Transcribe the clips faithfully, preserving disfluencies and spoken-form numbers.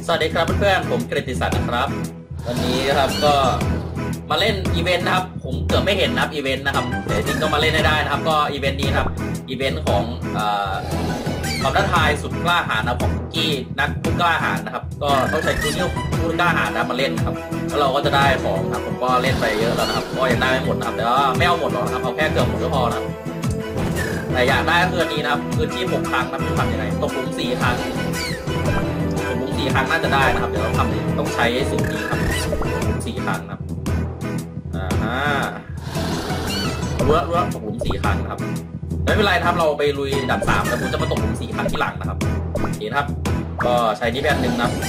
สวัสดีครับเพื่อนๆผมกฤติศักดิ์นะครับวันนี้ครับก็มาเล่นอีเวนต์นะครับผมเกือบไม่เห็นนะครับอีเวนต์นะครับแต่จริงก็มาเล่นได้นะครับก็อีเวนต์นี้ครับอีเวนต์ของความท้าทายสุดกล้าหาญนะของกี้นักผู้กล้าหาญนะครับก็ต้องใช้คู่นี้ผู้กล้าหาญนะมาเล่นครับแล้วเราก็จะได้ของครับผมก็เล่นไปเยอะแล้วนะครับก็ยังได้ไม่หมดนะครับแต่ว่าไม่เอาหมดหรอกนะครับเอาแค่เกือบหมดก็พอนะแต่อยากได้ก็คืออันนี้นะครับพื้นที่หกครั้งนะทำยังไงตกหลุมสี่ครั้งสี่ครั้งน่าจะได้นะครับเดี๋ยวเราทำต้องใช้สิ่งนี้ครับสี่ครั้งนะครับอ่าฮะรู้แล้วรู้แล้วตกหลุมสี่ครั้งนะครับไม่เป็นไรครับเราไปลุยดับสามแต่ผมจะมาตกหลุมสี่ครั้งที่หลังนะครับโอเคครับก็ใช้นี่แบบหนึ่งนะ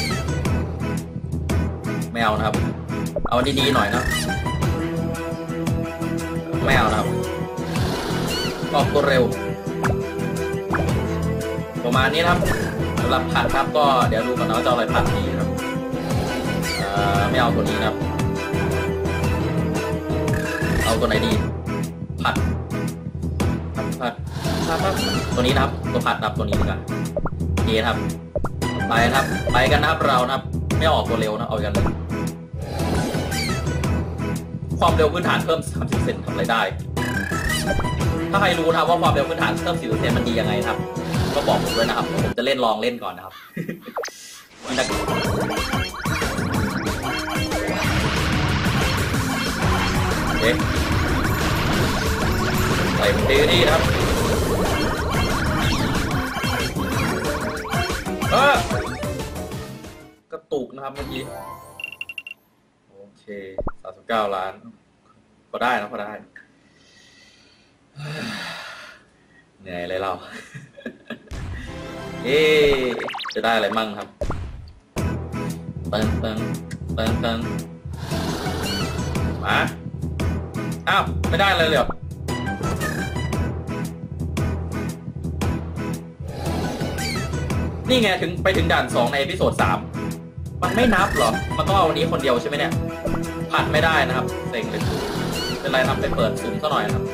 ไม่เอานะครับเอาดีๆหน่อยนะไม่เอานะครับออกตัวเร็วประมาณนี้ครับสำหรับผัดครับก็เดี๋ยวดูก่อนนะว่าจะอะไรผัดดีครับไม่เอาตัวนี้นะครับเอาตัวไหนดีผัดผัดผัดตัวนี้นะครับตัวผัดครับตัวนี้เหมือนกันดีครับไปครับไปกันนะครับเรานะครับไม่ออกตัวเร็วนะเอากันเลยความเร็วพื้นฐานเพิ่มสามสิบเซนทำอะไรได้ถ้าใครรู้นะครับว่าความเร็วพื้นฐานเพิ่มสี่สิบเซนมันดียังไงครับก็บอกผมด้วยนะครับผมจะเล่นลองเล่นก่อนนะครับมันจะเอ๊ะใส่ดีดีนะครับเออกระตุกนะครับเมื่อกี้โอเคสามสิบเก้าล้านพอได้นะพอได้เหนื่อยเลยเราเอ๊จะได้อะไรมั่งครับเติมเติมเติมเติมมาอ้าวไม่ได้เลยเหรอนี่ไงถึงไปถึงด่านสองในเอพิโซดสามมันไม่นับเหรอมันต้องเอาวันนี้คนเดียวใช่ไหมเนี่ยผัดไม่ได้นะครับเซ็งเลยเป็นไรทำไปเปิดสุ่มซะหน่อยนะครับ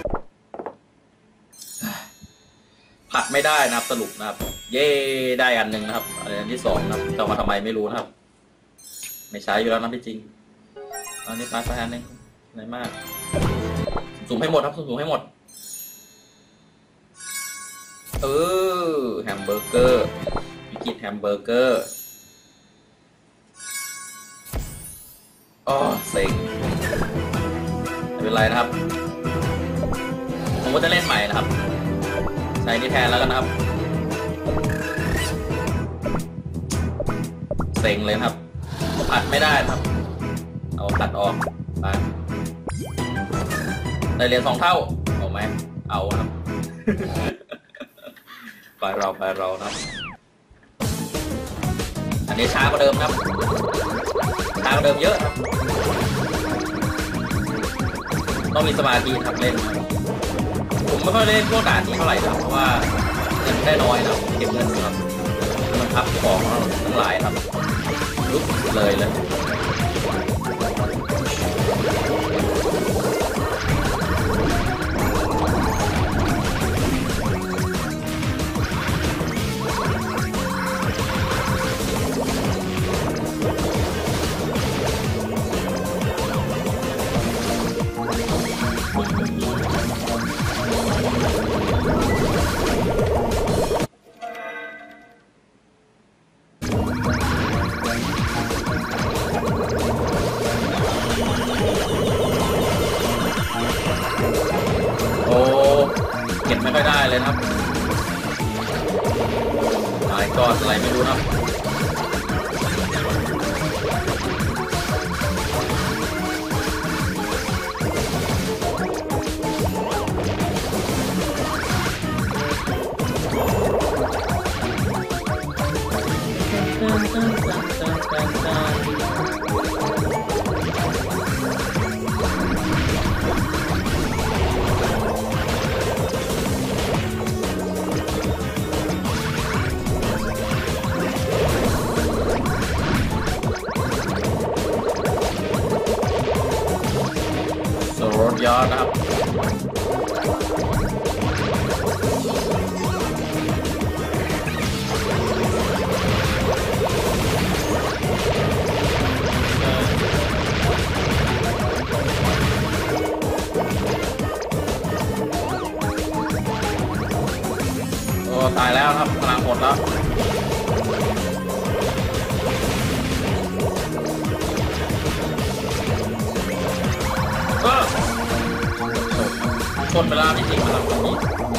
ผัดไม่ได้นะครับสรุปนะครับเย่ได้อันหนึ่งนะครับอันที่สองนะครับจะมาทำไมไม่รู้นะครับไม่ใช้อยู่แล้วนะพี่จริงอันนี้ปลาสักอันหนึ่งอะไรมากสุ่มให้หมดครับสุ่มให้หมดเออแฮมเบอร์เกอร์วิกฤตแฮมเบอร์เกอร์อ๋อเซ็งไม่เป็นไรนะครับผมก็จะเล่นใหม่นะครับใช้นี่แทนแล้วกันนะครับเซ็งเลยครับผัดไม่ได้ครับเอาผัดออกไปได้เหรียญสองเท่าเอาไหมเอาครับไปเราไปเรานะอันนี้ช้ากว่าเดิมครับช้ากว่าเดิมเยอะครับต้องมีสมาธิทำเล่นผมไม่ค่อยเล่นพวกด่านนี้เท่าไหร่ครับเพราะว่าเงินได้น้อยนะเก็บเงินครับมันพับของทั้งหลายครับลุกเลยเลยไม่ค่อยได้เลยครับหลายก้อนอะไรไม่รู้นะรถยอดนะครับ โชนไปแล้วพี่จริงมาทำตรงนี้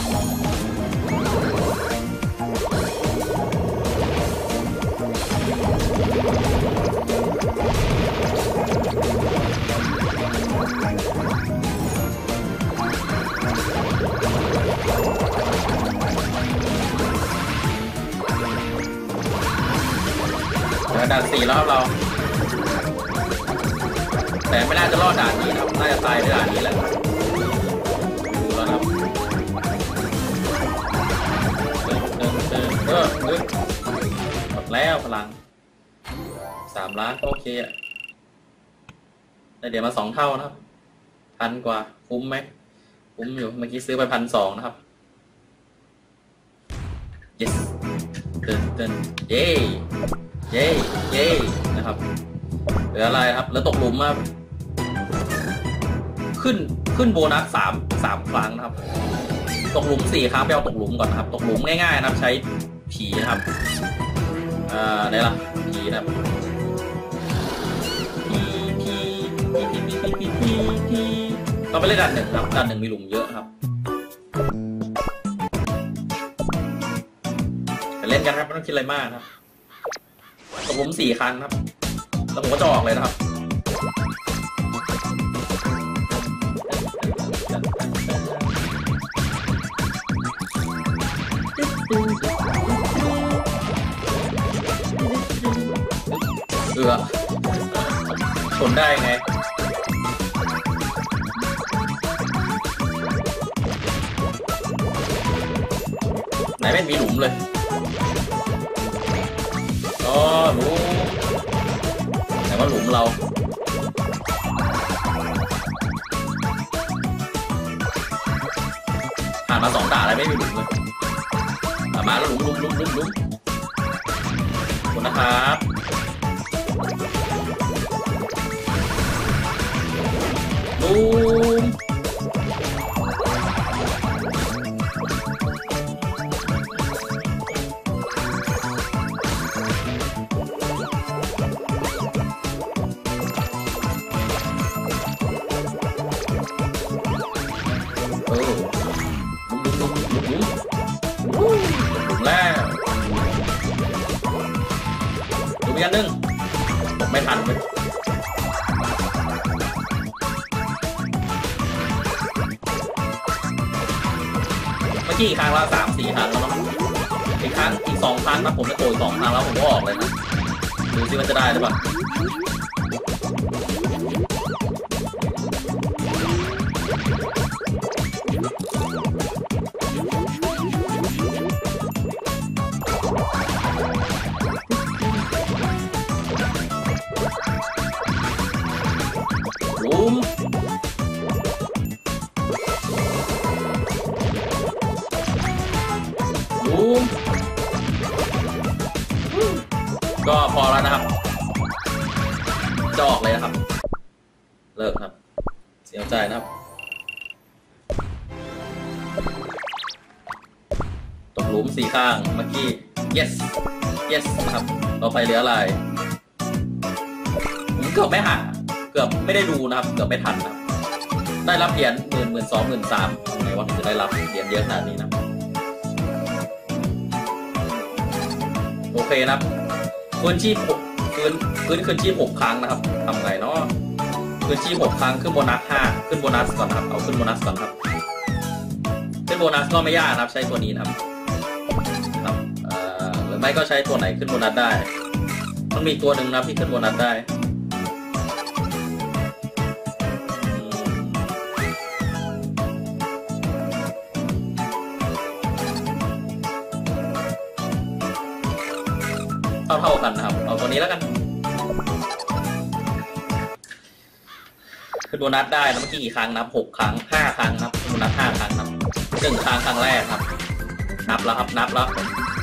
ด่านสี่แล้วครับเราแต่ไม่น่าจะรอดด่านนี้ครับน่าจะตายในด่านนี้แหละดูแล้วครับเดินเดินเออเออหมดแล้วพลังสามล้านโอเคอ่ะได้เดี๋ยวมาสองเท่านะครับพันกว่าคุ้มไหมคุ้มอยู่เมื่อกี้ซื้อไปพันสองนะครับ yes เดินเดินเย้เย้เย้นะครับเหลืออะไรครับแล้วตกหลุมมาขึ้นขึ้นโบนัสสามสามครั้งนะครับตกหลุมสี่ครั้งไปเอาตกหลุมก่อนนะครับตกหลุมง่ายๆนะครับใช้ผีนะครับอ่าไหนล่ะผีนะครับผีผีผีผีผีผีผีผีเราไปเล่นด่านหนึ่งครับด่านหนึ่งมีหลุมเยอะครับไปเล่นกันครับไม่ต้องคิดอะไรมากครับตกหลุมสี่ครั้งครับแล้วผมก็จะออกเลยนะครับเออชนได้ไงไหนไม่มีหลุมเลยอ๋อหลุมไหนว่าหลุมเราผ่านมาสองด่านอะไรไม่มีหลุมเลยมาแล้วหลุมหลุมหลุมหลุมหลุมขอบคุณนะครับหลุมแล้วดูอีกอันหนึ่งไม่ทันเลยเมื่อกี้ครั้งละสามสี่ครั้งแล้วเนาะอีกครั้งอีกสองครั้งนะผมจะโกยสองครั้งแล้วผมก็ออกเลยนะดูสิมันจะได้หรือเปล่าหลุมหลุมก็พอแล้วนะครับจะออกเลยนะครับเลิกครับเสียใจนะครับตกหลุมสี่ข้างเมื่อกี้ yes yes นะครับต่อไปเหลืออะไรผมเกือบไม่หาเกือบไม่ได้ดูนะครับเกือบไม่ทันนะครับได้รับเหรียญหมื่นหมื่นสองหมื่นสามไหนว่าจะได้รับเหรียญเยอะขนาดนี้นะโอเคนะครับคืนชีพคืนคืนคืนชีพหกครั้งนะครับทำไงเนาะคืนชีพหกครั้งขึ้นโบนัสห้าขึ้นโบนัสก่อนครับเอาขึ้นโบนัสก่อนครับขึ้นโบนัสก็ไม่ยากนะครับใช้ตัวนี้นะครับครับเอ่อหรือไม่ก็ใช้ตัวไหนขึ้นโบนัสได้มันมีตัวหนึ่งนะที่ขึ้นโบนัสได้เท่าๆกันนะครับเอาตัวนี้แล้วกันคือโบนัสได้นะเมื่อกี้กี่ครั้งนับหกครั้งห้าครั้งนับโบนัสห้าครั้งนับหนึ่งครั้งครั้งแรกครับนับแล้วครับนับแล้ว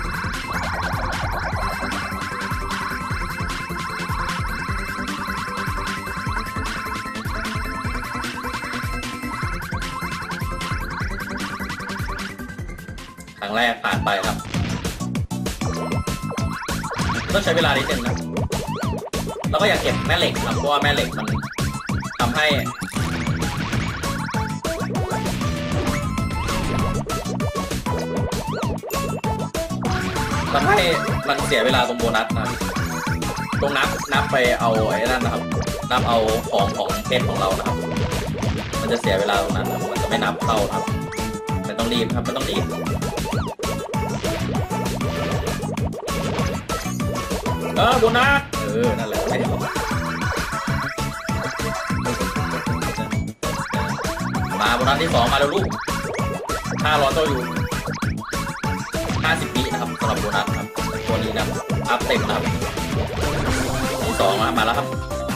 ครั้งแรกผ่านไปครับต้องใช้เวลานิดนึงนะแล้วก็อยากเก็บแม่เหล็กครับเพราะว่าแม่เหล็กมันทำให้มันให้มันเสียเวลาตรงโบนัสนะตรงนับนับไปเอาไอ้นั่นนะครับนับเอาของของเพชรของเรานะครับมันจะเสียเวลาตรงนั้นมันจะไม่นับเข้าครับไม่ต้องรีบครับไม่ต้องรีบเออโบนัสเออนั่นแหละไม่เอามาโบนัสที่สองมาแล้วลูกห้าร้อยตัวอยู่ห้าสิบวินะครับสำหรับโบนัสครับตัวนี้นะอัพเต็มนะครับที่สองมามาแล้วครับ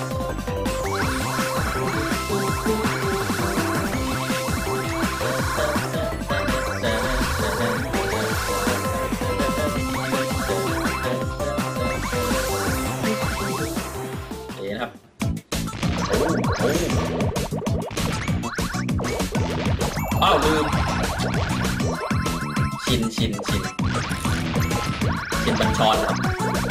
นี่นะครับอ้าวลืมชินชินชินชินบัญชรครับ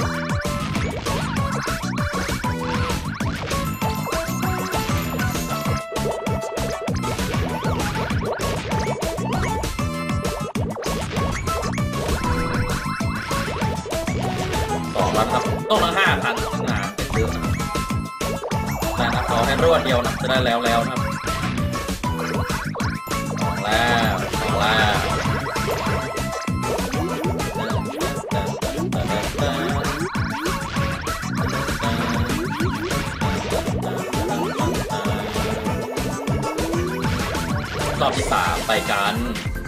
สองแล้วครับต้องละห้าพันงานเป็นเยอะนะนะครับเอาให้รวดเดียวนะจะได้แล้วแล้วนะครับสองแล้วสองแล้วรอบที่สามไปกัน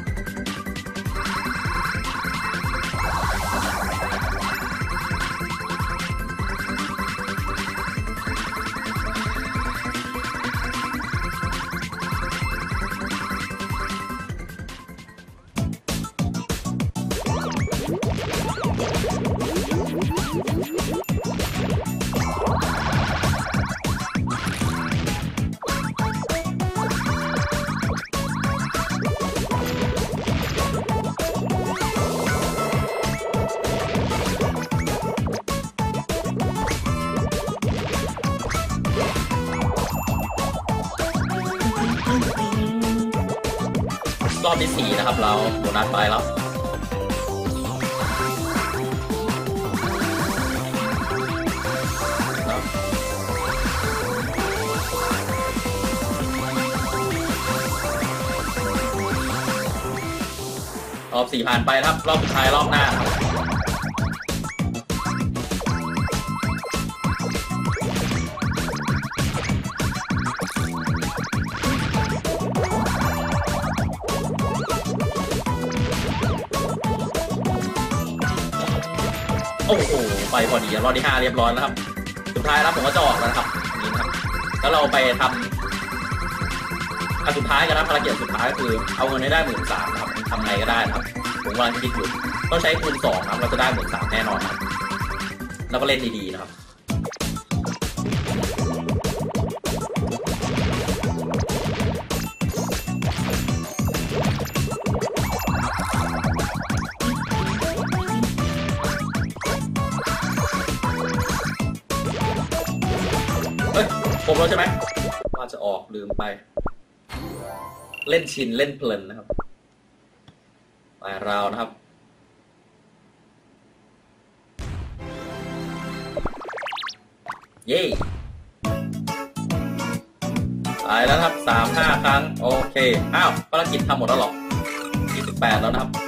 รอบที่สี่นะครับเราโบนัสไปแล้วรอบสี่ผ่านไปครับรอบสุดท้ายรอบหน้าโอ้โหไปพอดีรอบที่ห้าเรียบร้อยแล้วครับสุดท้ายแล้วผมก็จะออกแล้วนะครับนี่นะครับแล้วเราไปทำอันสุดท้ายกันนะภารกิจสุดท้ายก็คือเอาเงินให้ได้หมื่นสามนะครับทำไงก็ได้นะครับผมกำลังคิดอยู่ต้องใช้คูณสองนะครับเราจะได้หมื่นสามแน่นอนครับแล้วก็เล่นดีๆนะครับผมแล้วใช่ไหมว่าจะออกลืมไปเล่นชินเล่นเพลินนะครับไปเรานะครับเย้ไปแล้วครับสามห้าครั้งโอเคอ้าวภารกิจทำหมดแล้วหรอยี่สิบแปดแล้วนะครับ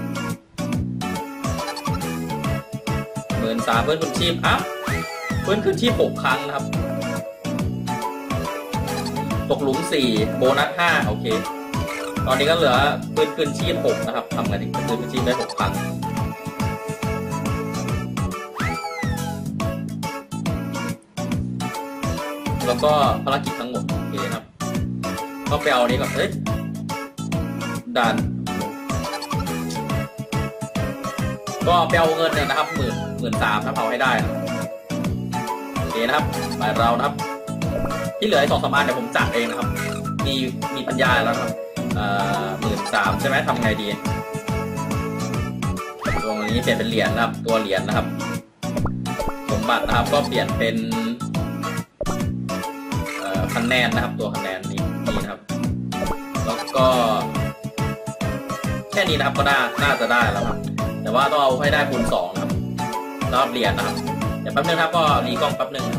หมื่นสามเพื่อนคุณชีพอ้าวเพื่อนคืนชีพหกครั้งนะครับตกหลุมสี่โบนัสห้าโอเคตอนนี้ก็เหลือปืนคืนชีพหกนะครับทำไงดีปืนคืนชีพได้หกครั้งแล้วก็ภารกิจทั้งหมดโอเคครับก็ไปเอานี้ก่อนเฮ้ยดันก็ไปเอาเงินเนี่ยนะครับหมื่นหมื่นสามนะเอาให้ได้โอเคนะครับไปเรานะครับที่เหลือสองสามอันเดี๋ยวผมจัดเองนะครับมีมีปัญญาแล้วครับหมื่นสามใช่ไหมทำไงดีตรงนี้เปลี่ยนเป็นเหรียญนะครับตัวเหรียญนะครับสมบัตินะครับก็เปลี่ยนเป็นคะแนนนะครับตัวคะแนนนี้นี่นะครับแล้วก็แค่นี้นะครับก็น่าน่าจะได้แล้วครับแต่ว่าต้องเอาให้ได้คูณสองนะครับรอบเหรียญนะครับเดี๋ยวแป๊บนึงครับก็รีกล้องแป๊บนึง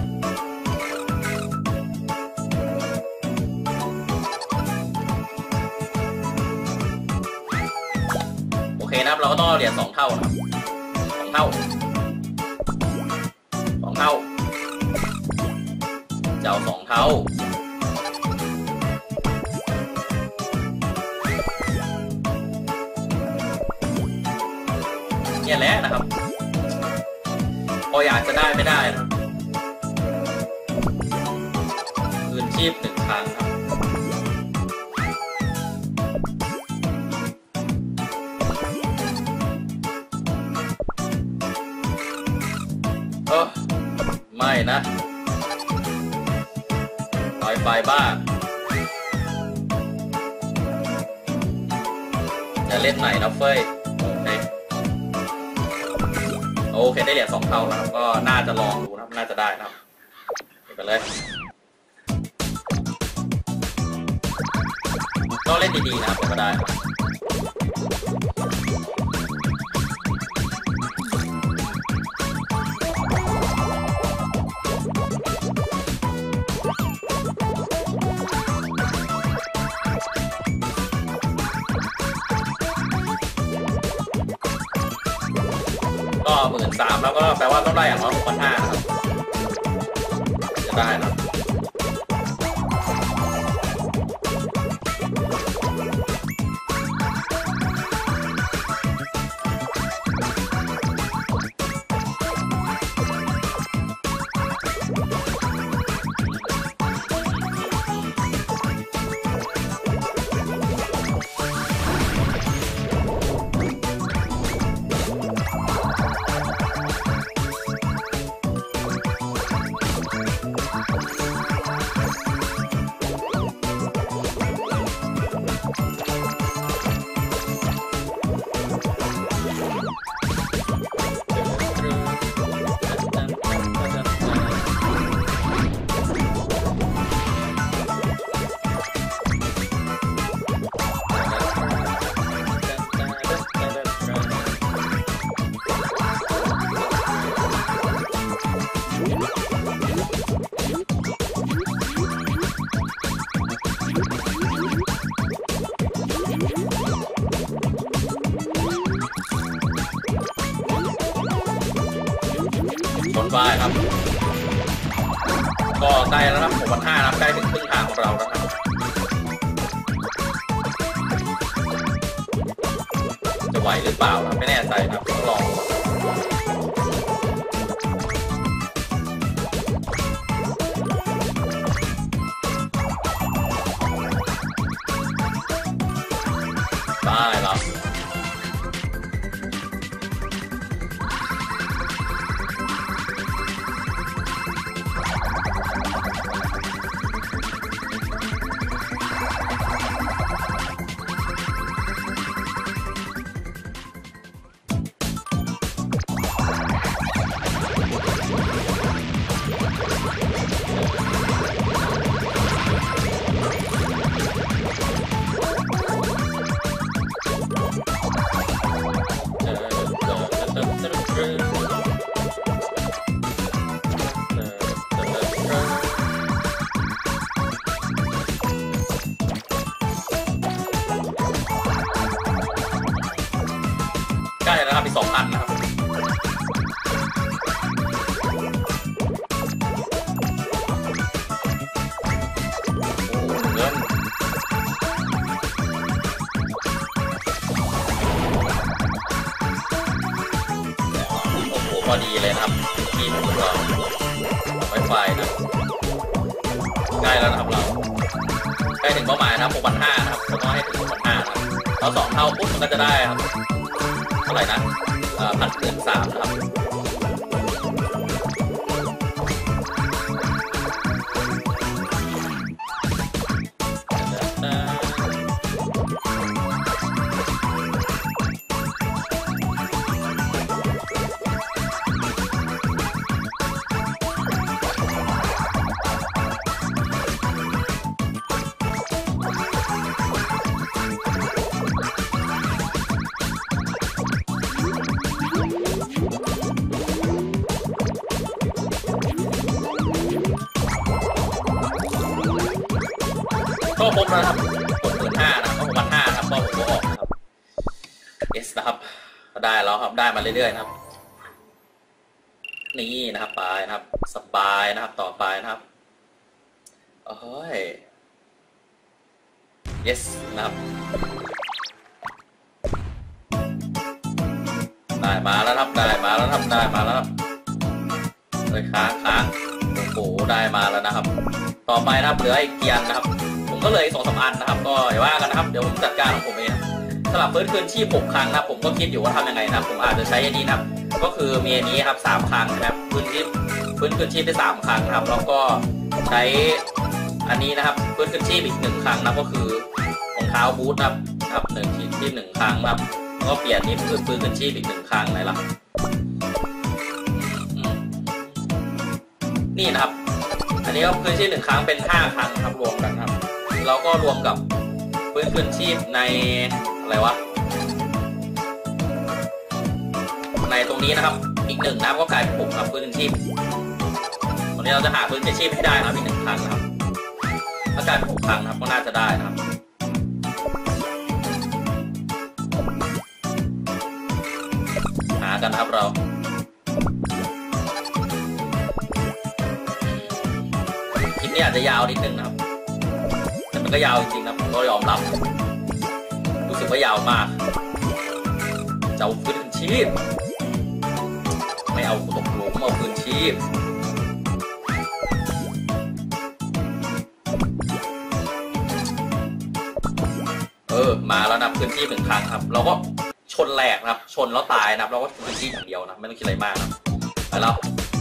โอเคนะครับเราก็ต้องเหรียญสองเท่านะครับสองเท่าสองเท่าเจ้าสองเท่าเนี่ยแหละนะครับพออยากจะได้ไม่ได้นะคืนชีพหนึ่งครั้งครับเออไม่นะลอยไฟบ้าจะเล่นไหนนะเฟ้ยโอเคได้เหรียญสองเท่าแล้วก็น่าจะลองดูนะครับน่าจะได้นะครับไปเลยก็เล่นดีๆนะครับก็ได้ก็หมื่นสามแล้วก็แปลว่าต้องได้อย่างน้อยหกพันห้านะครับจะได้นะบายครับก็ใกล้แล้วครับหกพันห้าครับใกล้ถึงครึ่งทางของเราแล้วครับจะไหวหรือเปล่าครับไม่แน่ใจครับต้องลองได้ครับใกล้แล้วครับอีกสองพันนะครับเงินโอ้โหพอดีเลยนะครับทีมของเราไวไฟนะใกล้แล้วนะครับเราใกล้ถึงเป้าหมายนะครับหกพันห้านะครับเราต้องให้ถึงหกพันห้าครับเราสองเท่าปุ๊บมันก็จะได้ครับเท่าไหร่นะพันหนึ่งสามนะครับครบแล้วครับหกหมื่นห้านะครับก็หกพันห้าครับก็ผมก็ออกนะครับเอสนะครับได้แล้วครับได้มาเรื่อยๆนะครับนี่นะครับไปนะครับสบายนะครับต่อไปนะครับโอ้ย yes นะครับได้มาแล้วครับได้มาแล้วครับได้มาแล้วครับเลยค้างค้างโอ้โหได้มาแล้วนะครับต่อไปนะครับเหลืออีกเกียร์นะครับผมก็เลยสองสามอันนะครับก็อย่าว่ากันนะครับเดี๋ยวผมจัดการของผมเองสำหรับฟื้นคืนชีพหกครั้งนะครับผมก็คิดอยู่ว่าทำยังไงนะครับผมอาจจะใช้อันนี้นะครับก็คือมีอันนี้ครับสามครั้งนะครับฟื้นชีพฟื้นคืนชีพได้สามครั้งนะครับแล้วก็ใช้อันนี้นะครับฟื้นคืนชีพอีกหนึ่งครั้งนะก็คือรองเท้าบูทนะครับครับหนึ่งชีพหนึ่งครั้งนะครับก็เปลี่ยนนี้ฟื้นฟื้นคืนชีพอีกหนึ่งครั้งไหนล่ะนี่นะครับอันนี้ก็ฟื้นชีพหนึ่งครั้งเป็นห้าครั้งครับรวมกันครับเราก็รวมกับฟื้นคืนชีพในอะไรวะในตรงนี้นะครับอีกหนึ่งนะครับก็กลายเป็นหกครับฟื้นคืนชีพตรงนี้เราจะหาฟื้นคืนชีพให้ได้นะครับอีกหนึ่งครั้งนะครับถ้ากลายเป็นหกครั้งนะครับก็น่าจะได้นะครับหากันนะครับเราคลิปนี้อาจจะยาวนิดนึงนะครับแต่มันก็ยาวจริงๆนะผมก็ยอมรับรู้สึกว่ายาวมากจะเอาฟื้นชีพไม่เอาตกหลุมเอาฟื้นชีพเออมาแล้วนะฟื้นชีพหนึ่งครั้งครับเราก็ชนแหลกนะครับชนแล้วตายนะครับเราก็ฟื้นชีพอย่างเดียวนะไม่ต้องคิดอะไรมากนะไปแล้ว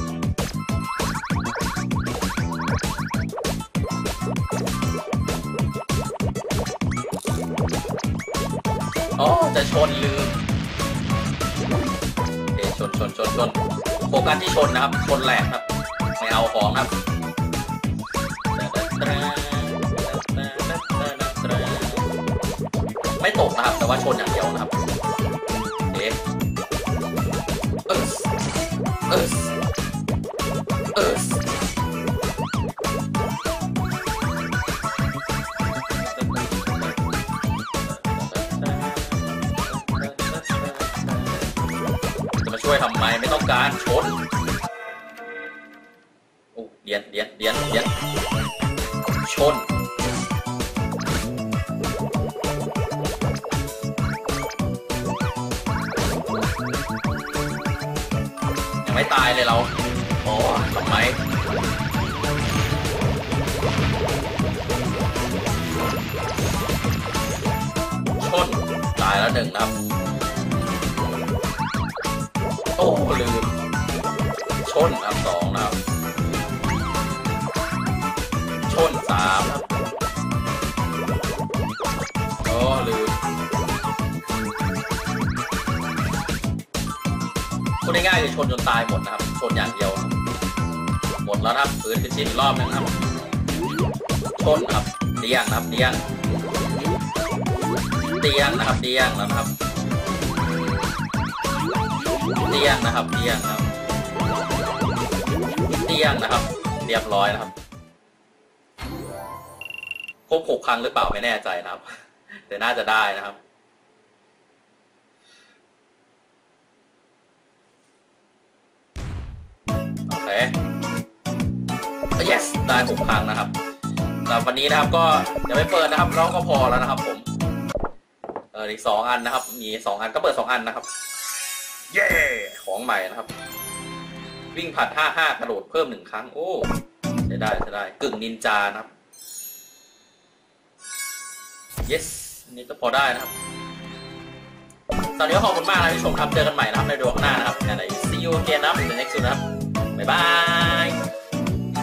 อ๋อจะชนลืมเอชนชนชนชนโฟกัสที่ชนนะครับชนแหลกครับไม่เอาของครับไม่ตกนะครับแต่ว่าชนอย่างเดียวนะครับเอ๊ะเออเออเออช่วยทำไมไม่ต้องการชนโอ้เดียนเดียนเดียนเดียนชนยังไม่ตายเลยเราโอ้ทำไมชนตายแล้วหนึ่งนะครับโอ้ลืมชนครับสองนะครับชนสามครับโอ้ลืมพูดง่ายๆคือชนจนตายหมดนะครับชนอย่างเดียวหมดแล้วครับฟื้นคืนชีพอีกรอบนึงครับชนครับเดียงครับเดียงเดียงนะครับเดียงแล้วครับเตี้ยงนะครับเตี้ยงนะครับเตี้ยงนะครับเรียบร้อยนะครับครบหกครั้งหรือเปล่าไม่แน่ใจนะครับแต่น่าจะได้นะครับโอเค yes ได้หกครั้งนะครับสำหรับวันนี้นะครับก็อย่าไปเปิดนะครับน้องก็พอแล้วนะครับผมเอออีกสองอันนะครับมีสองอันก็เปิดสองอันนะครับเย้ของใหม่นะครับวิ่งผัดห้าห้ากระโดดเพิ่มหนึ่งครั้งโอ้ใช้ได้ใช้ได้กึ่งนินจานะครับ yes นี่ก็พอได้นะครับตอนนี้ขอบคุณมากนะที่ชมครับเจอกันใหม่นะครับในวิดีโอข้างหน้านะครับใน see you again นะครับใน next นะครับบ๊ายบาย